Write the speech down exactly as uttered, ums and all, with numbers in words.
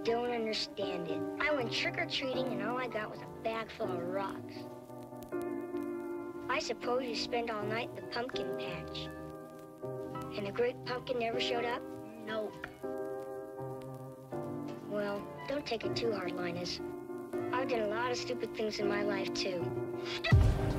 don't understand it. I went trick-or-treating and all I got was a bag full of rocks. I suppose you spent all night in the pumpkin patch. And the great pumpkin never showed up? Nope. Well, don't take it too hard, Linus. I've done a lot of stupid things in my life, too.